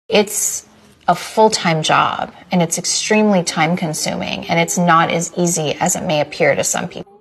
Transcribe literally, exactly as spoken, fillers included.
It's a full-time job, and it's extremely time-consuming, and it's not as easy as it may appear to some people.